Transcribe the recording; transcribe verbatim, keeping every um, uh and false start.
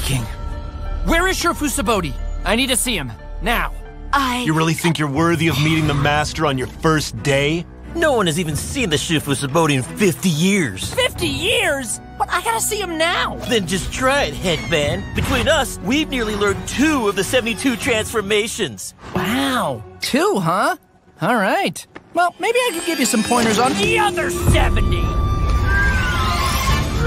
thinking? Where is Shifu Saboti? I need to see him, now. I... You really think you're worthy of meeting the master on your first day? No one has even seen the Shifu Saboti in fifty years. fifty years? But I gotta see him now. Then just try it, headband. Between us, we've nearly learned two of the seventy-two transformations. Wow. Two, huh? All right. Well, maybe I could give you some pointers on the other seventy.